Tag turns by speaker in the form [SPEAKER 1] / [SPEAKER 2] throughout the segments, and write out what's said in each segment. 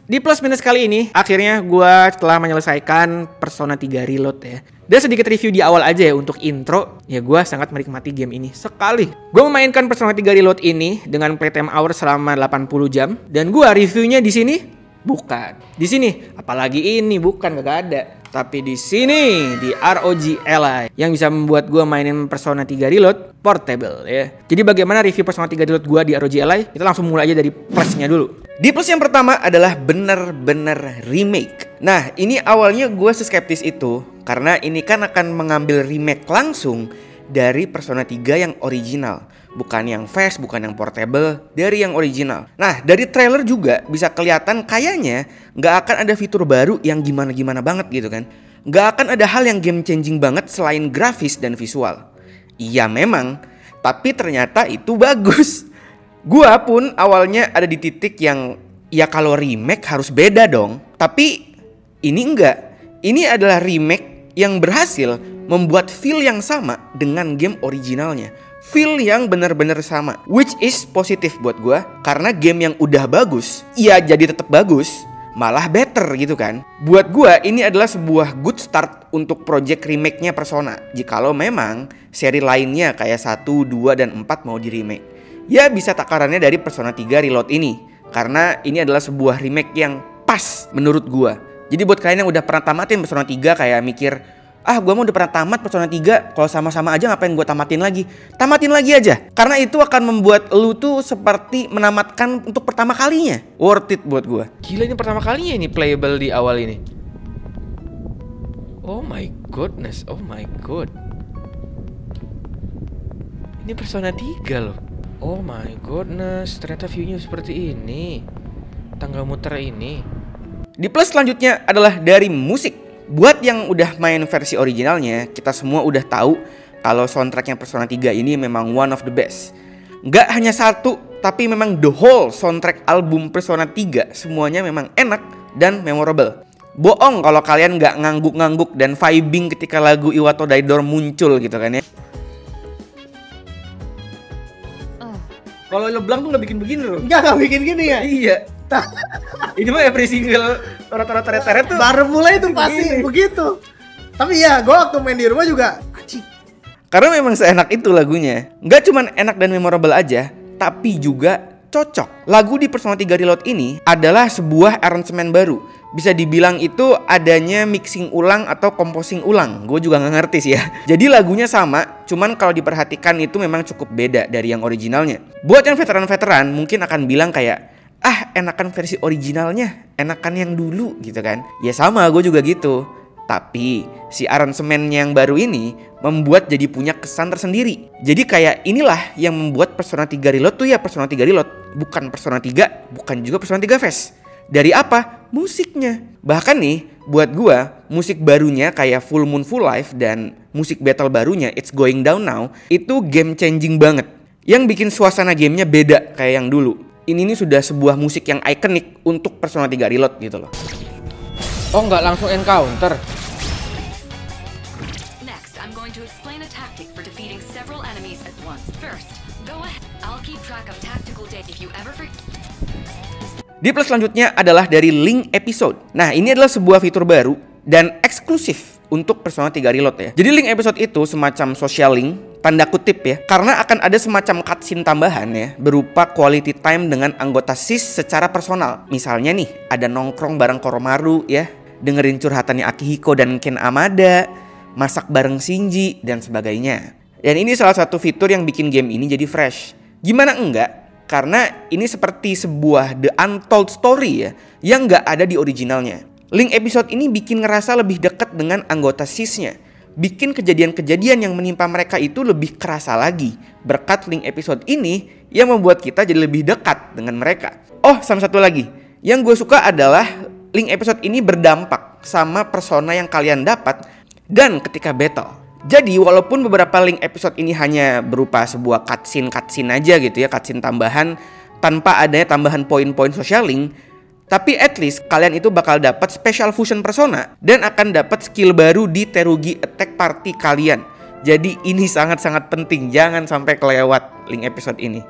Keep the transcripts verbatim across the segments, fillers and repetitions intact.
[SPEAKER 1] Di plus minus kali ini, akhirnya gue telah menyelesaikan Persona tiga Reload ya. Dan sedikit review di awal aja ya untuk intro, ya gue sangat menikmati game ini sekali. Gue memainkan Persona tiga Reload ini dengan playtime hour selama delapan puluh jam, dan gue reviewnya di sini bukan. Di sini, apalagi ini bukan gak ada. Tapi di sini di R O G Ally yang bisa membuat gue mainin Persona tiga Reload portable ya. Jadi bagaimana review Persona tiga Reload gue di R O G Ally? Kita langsung mulai aja dari plusnya dulu. Di plus yang pertama adalah bener-bener remake. Nah ini awalnya gue seskeptis itu karena ini kan akan mengambil remake langsung dari Persona tiga yang original, bukan yang fast, bukan yang portable, dari yang original. Nah dari trailer juga bisa kelihatan kayaknya gak akan ada fitur baru yang gimana-gimana banget gitu kan. Gak akan ada hal yang game changing banget selain grafis dan visual. Iya memang, tapi ternyata itu bagus. Gua pun awalnya ada di titik yang ya kalau remake harus beda dong. Tapi ini enggak. Ini adalah remake yang berhasil membuat feel yang sama dengan game originalnya. Feel yang benar-benar sama, which is positif buat gua karena game yang udah bagus, ya jadi tetap bagus, malah better gitu kan. Buat gua ini adalah sebuah good start untuk project remake-nya Persona. Jikalau memang seri lainnya kayak satu, dua, dan empat mau di remake, ya bisa takarannya dari Persona tiga Reload ini, karena ini adalah sebuah remake yang pas menurut gua. Jadi buat kalian yang udah pernah tamatin Persona tiga kayak mikir, ah gue mau udah pernah tamat Persona tiga, kalau sama-sama aja ngapain gue tamatin lagi? Tamatin lagi aja, karena itu akan membuat lu tuh seperti menamatkan untuk pertama kalinya. Worth it buat gue. Gila, ini pertama kalinya ini playable di awal ini. Oh my goodness, oh my god. Ini Persona tiga loh. Oh my goodness, ternyata viewnya seperti ini. Tangga muter ini. Di plus selanjutnya adalah dari musik. Buat yang udah main versi originalnya, kita semua udah tahu kalau soundtracknya Persona tiga ini memang one of the best. Nggak hanya satu, tapi memang the whole soundtrack album Persona tiga semuanya memang enak dan memorable. Boong kalau kalian nggak ngangguk-ngangguk dan vibing ketika lagu Iwato Daidor muncul gitu kan ya. Kalau lo bilang tuh nggak bikin begini loh.
[SPEAKER 2] Nggak, nggak bikin gini ya?
[SPEAKER 1] Iya. Ini mah every single tora-tora teret-teret tuh
[SPEAKER 2] baru mulai itu pasti begini. Begitu. Tapi ya gue waktu main di rumah juga acik.
[SPEAKER 1] Karena memang seenak itu lagunya. Nggak cuman enak dan memorable aja, tapi juga cocok. Lagu di Persona tiga Reload ini adalah sebuah arrangement baru. Bisa dibilang itu adanya mixing ulang atau composing ulang. Gue juga gak ngerti sih ya. Jadi lagunya sama, cuman kalau diperhatikan itu memang cukup beda dari yang originalnya. Buat yang veteran-veteran mungkin akan bilang kayak, ah enakan versi originalnya, enakan yang dulu gitu kan. Ya sama, gue juga gitu. Tapi si aransemen yang baru ini membuat jadi punya kesan tersendiri. Jadi kayak inilah yang membuat Persona tiga Reload tuh ya Persona tiga Reload, bukan Persona tiga, bukan juga Persona tiga Fast. Dari apa? Musiknya. Bahkan nih buat gua, musik barunya kayak Full Moon Full Life dan musik battle barunya It's Going Down Now itu game changing banget. Yang bikin suasana gamenya beda kayak yang dulu. Ini nih sudah sebuah musik yang ikonik untuk Persona tiga Reload gitu loh. Oh nggak langsung encounter. Next, I'm going to explain a tactic for defeating several enemies at once. First, go ahead. I'll keep track of tactical data if you ever forget. Di plus selanjutnya adalah dari link episode. Nah ini adalah sebuah fitur baru dan eksklusif untuk Persona tiga Reload ya. Jadi link episode itu semacam social link, tanda kutip ya, karena akan ada semacam cutscene tambahan ya, berupa quality time dengan anggota S I S secara personal. Misalnya nih, ada nongkrong bareng Koromaru ya, dengerin curhatannya Akihiko dan Ken Amada, masak bareng Shinji, dan sebagainya. Dan ini salah satu fitur yang bikin game ini jadi fresh. Gimana enggak? Karena ini seperti sebuah The Untold Story ya, yang nggak ada di originalnya. Link episode ini bikin ngerasa lebih dekat dengan anggota S I S-nya. Bikin kejadian-kejadian yang menimpa mereka itu lebih kerasa lagi. Berkat link episode ini yang membuat kita jadi lebih dekat dengan mereka. Oh, sama satu lagi. Yang gue suka adalah link episode ini berdampak sama persona yang kalian dapat dan ketika battle. Jadi walaupun beberapa link episode ini hanya berupa sebuah cutscene-cutscene aja gitu ya, cutscene tambahan tanpa adanya tambahan poin-poin social link, tapi at least kalian itu bakal dapat special fusion persona dan akan dapat skill baru di Terugi attack party kalian. Jadi ini sangat-sangat penting, jangan sampai kelewat link episode ini.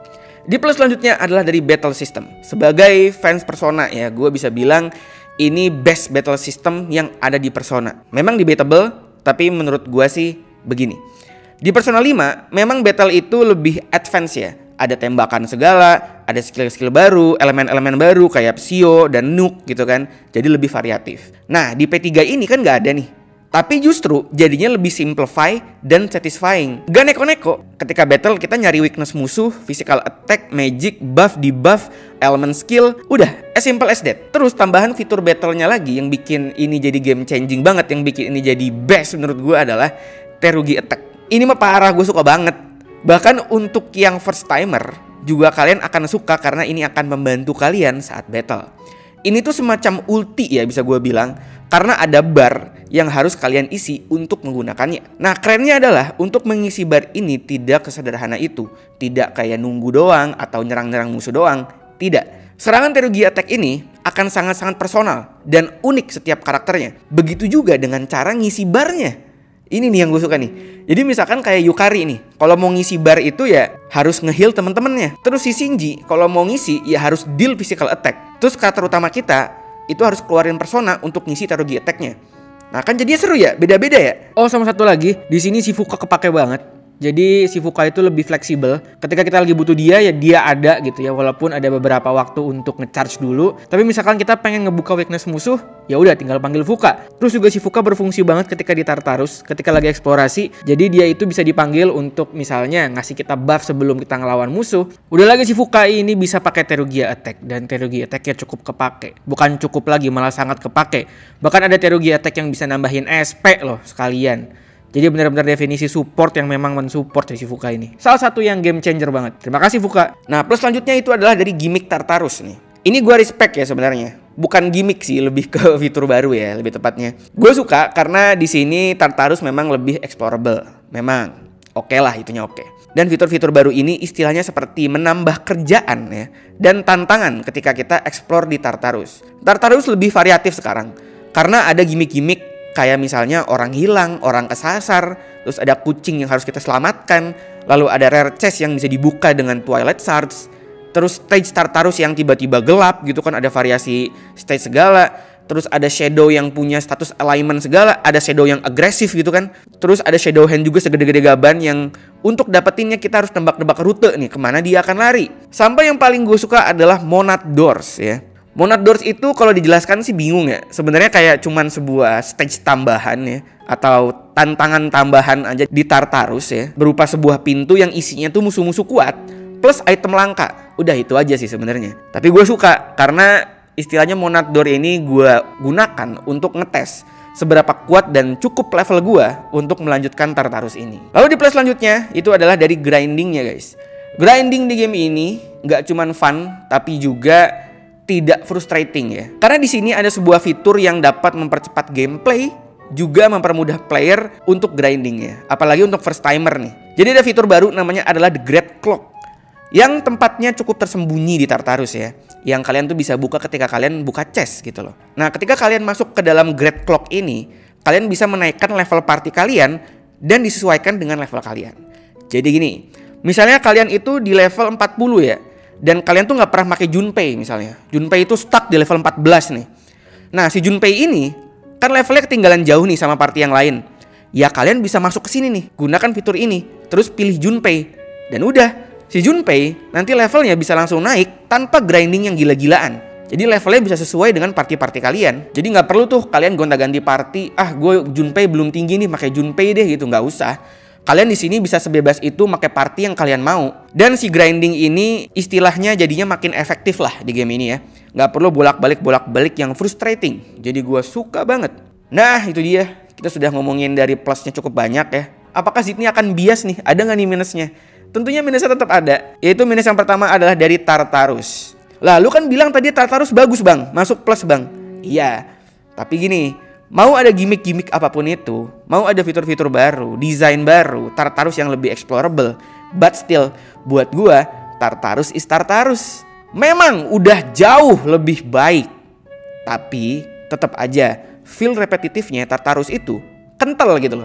[SPEAKER 1] Di plus selanjutnya adalah dari battle system. Sebagai fans Persona ya, gue bisa bilang ini best battle system yang ada di Persona. Memang debatable, tapi menurut gue sih begini. Di Persona lima, memang battle itu lebih advance ya. Ada tembakan segala, ada skill-skill baru, elemen-elemen baru kayak Psio dan Nuke gitu kan. Jadi lebih variatif. Nah, di P tiga ini kan gak ada nih. Tapi justru jadinya lebih simplify dan satisfying. Gak neko-neko. Ketika battle kita nyari weakness musuh, physical attack, magic, buff, debuff, element skill. Udah, as simple as that. Terus tambahan fitur battle-nya lagi yang bikin ini jadi game changing banget. Yang bikin ini jadi best menurut gue adalah Terugi Attack. Ini mah parah, gue suka banget. Bahkan untuk yang first timer juga kalian akan suka karena ini akan membantu kalian saat battle. Ini tuh semacam ulti ya bisa gue bilang. Karena ada bar yang harus kalian isi untuk menggunakannya. Nah kerennya adalah untuk mengisi bar ini tidak sesederhana itu. Tidak kayak nunggu doang atau nyerang-nyerang musuh doang. Tidak. Serangan Terugi Attack ini akan sangat-sangat personal dan unik setiap karakternya. Begitu juga dengan cara ngisi barnya. Ini nih yang gue suka nih. Jadi misalkan kayak Yukari nih, kalau mau ngisi bar itu ya harus nge-heal temen-temennya. Terus si Shinji kalau mau ngisi ya harus deal physical attack. Terus karakter utama kita itu harus keluarin persona untuk ngisi Terugi Attack-nya. Nah kan jadinya seru ya, beda-beda ya. Oh sama satu lagi, di sini si Fuka kepake banget. Jadi si Fuka itu lebih fleksibel. Ketika kita lagi butuh dia ya dia ada gitu ya. Walaupun ada beberapa waktu untuk nge-charge dulu. Tapi misalkan kita pengen ngebuka weakness musuh, ya udah tinggal panggil Fuka. Terus juga si Fuka berfungsi banget ketika di Tartarus, ketika lagi eksplorasi. Jadi dia itu bisa dipanggil untuk misalnya ngasih kita buff sebelum kita ngelawan musuh. Udah lagi si Fuka ini bisa pakai Terugi Attack dan Terugi Attack-nya cukup kepake. Bukan cukup lagi, malah sangat kepake. Bahkan ada Terugi Attack yang bisa nambahin S P loh sekalian. Jadi benar-benar definisi support yang memang mensupport si Fuka ini. Salah satu yang game changer banget. Terima kasih Fuka. Nah plus selanjutnya itu adalah dari gimmick Tartarus nih. Ini gue respect ya sebenarnya. Bukan gimmick sih, lebih ke fitur baru ya, lebih tepatnya. Gue suka karena di sini Tartarus memang lebih explorable. Memang oke okay lah, itunya oke. Okay. Dan fitur-fitur baru ini istilahnya seperti menambah kerjaan ya dan tantangan ketika kita explore di Tartarus. Tartarus lebih variatif sekarang karena ada gimmick-gimmick kayak misalnya orang hilang, orang kesasar, terus ada kucing yang harus kita selamatkan, lalu ada rare chest yang bisa dibuka dengan Twilight Shards, terus stage Tartarus yang tiba-tiba gelap gitu kan, ada variasi stage segala, terus ada shadow yang punya status alignment segala, ada shadow yang agresif gitu kan, terus ada shadow hand juga segede-gede gaban yang untuk dapetinnya kita harus tebak-tebak rute nih kemana dia akan lari. Sampai yang paling gue suka adalah Monad Doors ya. Monad Doors itu kalau dijelaskan sih bingung ya. Sebenarnya kayak cuman sebuah stage tambahan ya, atau tantangan tambahan aja di Tartarus ya, berupa sebuah pintu yang isinya tuh musuh-musuh kuat plus item langka. Udah itu aja sih sebenarnya. Tapi gue suka karena istilahnya Monad Door ini gue gunakan untuk ngetes seberapa kuat dan cukup level gue untuk melanjutkan Tartarus ini. Lalu di plus selanjutnya itu adalah dari grindingnya guys. Grinding di game ini nggak cuman fun tapi juga tidak frustrating ya. Karena di sini ada sebuah fitur yang dapat mempercepat gameplay, juga mempermudah player untuk grinding ya. Apalagi untuk first timer nih. Jadi ada fitur baru namanya adalah The Great Clock, yang tempatnya cukup tersembunyi di Tartarus ya. Yang kalian tuh bisa buka ketika kalian buka chest gitu loh. Nah ketika kalian masuk ke dalam Great Clock ini, kalian bisa menaikkan level party kalian dan disesuaikan dengan level kalian. Jadi gini, misalnya kalian itu di level empat puluh ya, dan kalian tuh nggak pernah pakai Junpei misalnya. Junpei itu stuck di level empat belas nih. Nah si Junpei ini kan levelnya ketinggalan jauh nih sama party yang lain. Ya kalian bisa masuk ke sini nih, gunakan fitur ini, terus pilih Junpei. Dan udah, si Junpei nanti levelnya bisa langsung naik tanpa grinding yang gila-gilaan. Jadi levelnya bisa sesuai dengan party-party kalian. Jadi nggak perlu tuh kalian gonta-ganti party. Ah gue Junpei belum tinggi nih, pakai Junpei deh gitu, nggak usah. Kalian di sini bisa sebebas itu pakai party yang kalian mau. Dan si grinding ini istilahnya jadinya makin efektif lah di game ini ya. Nggak perlu bolak-balik bolak-balik yang frustrating. Jadi gue suka banget. Nah itu dia. Kita sudah ngomongin dari plusnya cukup banyak ya. Apakah Sydney akan bias nih? Ada nggak nih minusnya? Tentunya minusnya tetap ada. Yaitu minus yang pertama adalah dari Tartarus. Lah lu kan bilang tadi Tartarus bagus bang, masuk plus bang. Iya. Tapi gini, mau ada gimmick-gimmick apapun itu, mau ada fitur-fitur baru, desain baru, Tartarus yang lebih explorable, but still, buat gua, Tartarus is Tartarus. Memang udah jauh lebih baik, tapi tetap aja feel repetitifnya Tartarus itu kental gitu loh.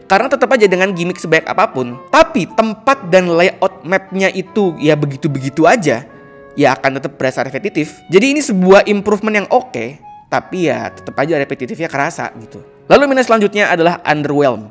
[SPEAKER 1] Karena tetap aja dengan gimmick sebaik apapun, tapi tempat dan layout mapnya itu ya begitu-begitu aja, ya akan tetap berasa repetitif. Jadi ini sebuah improvement yang oke, tapi ya tetap aja repetitifnya kerasa gitu. Lalu minus selanjutnya adalah underwhelm.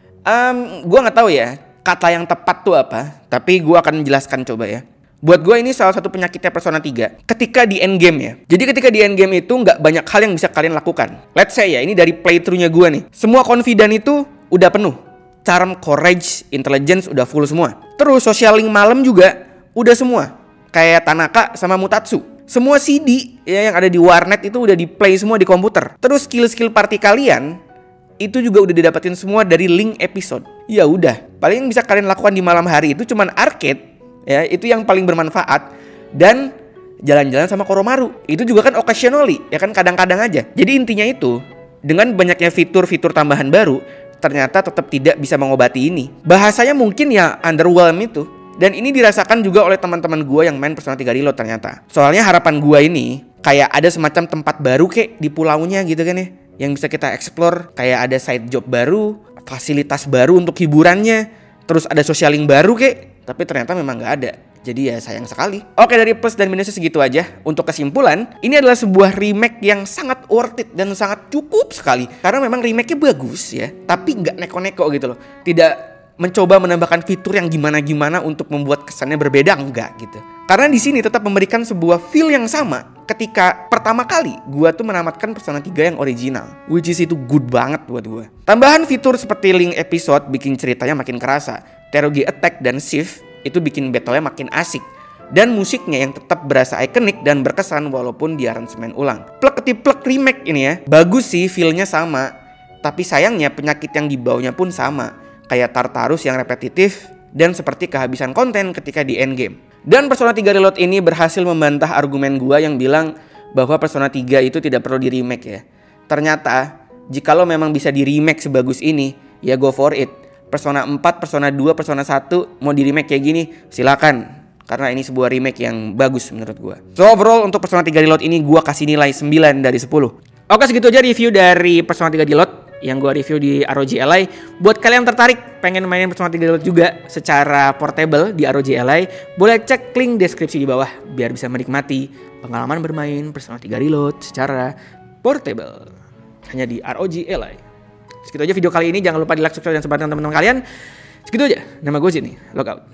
[SPEAKER 1] Um, gue nggak tahu ya kata yang tepat tuh apa, tapi gue akan menjelaskan coba ya. Buat gue ini salah satu penyakitnya Persona tiga. Ketika di endgame ya. Jadi ketika di endgame itu nggak banyak hal yang bisa kalian lakukan. Let's say ya, ini dari playthrough-nya gue nih. Semua confident itu udah penuh. Charm, courage, intelligence udah full semua. Terus social link malam juga udah semua. Kayak Tanaka sama Mutatsu. Semua C D ya yang ada di warnet itu udah di play semua di komputer. Terus skill-skill party kalian itu juga udah didapetin semua dari link episode. Ya udah, paling bisa kalian lakukan di malam hari itu cuman arcade. Ya, itu yang paling bermanfaat. Dan jalan-jalan sama Koromaru. Itu juga kan occasionally, ya kan kadang-kadang aja. Jadi intinya itu, dengan banyaknya fitur-fitur tambahan baru, ternyata tetap tidak bisa mengobati ini. Bahasanya mungkin ya underwhelm itu. Dan ini dirasakan juga oleh teman-teman gue yang main Persona tiga Reload ternyata. Soalnya harapan gue ini kayak ada semacam tempat baru kek di pulaunya gitu kan ya, yang bisa kita explore. Kayak ada side job baru, fasilitas baru untuk hiburannya, terus ada social link baru kek. Tapi ternyata memang gak ada. Jadi ya sayang sekali. Oke, dari plus dan minusnya segitu aja. Untuk kesimpulan, ini adalah sebuah remake yang sangat worth it dan sangat cukup sekali. Karena memang remake-nya bagus ya, tapi nggak neko-neko gitu loh. Tidak mencoba menambahkan fitur yang gimana-gimana untuk membuat kesannya berbeda, enggak gitu. Karena di sini tetap memberikan sebuah feel yang sama ketika pertama kali gua tuh menamatkan Persona tiga yang original, which is itu good banget buat gua. Tambahan fitur seperti link episode bikin ceritanya makin kerasa. Terogi Attack dan Shift itu bikin battle-nya makin asik. Dan musiknya yang tetap berasa ikonik dan berkesan walaupun di aransemen ulang. Plek-ketiplek remake ini ya, bagus sih, feel-nya sama. Tapi sayangnya penyakit yang dibawanya pun sama. Kayak Tartarus yang repetitif dan seperti kehabisan konten ketika di endgame. Dan Persona tiga Reload ini berhasil membantah argumen gua yang bilang bahwa Persona tiga itu tidak perlu di remake ya. Ternyata, jikalau memang bisa di remake sebagus ini, ya go for it. Persona empat, Persona dua, Persona satu mau di remake kayak gini, silakan. Karena ini sebuah remake yang bagus menurut gua. So overall untuk Persona tiga Reload ini gua kasih nilai sembilan dari sepuluh. Oke, segitu aja review dari Persona tiga Reload yang gua review di R O G Ally. Buat kalian yang tertarik pengen mainin Persona tiga Reload juga secara portable di R O G Ally, boleh cek link deskripsi di bawah biar bisa menikmati pengalaman bermain Persona tiga Reload secara portable hanya di R O G Ally. Segitu aja video kali ini, jangan lupa di like, subscribe, dan sebarkan teman-teman kalian. Segitu aja, nama gue Zini, logout.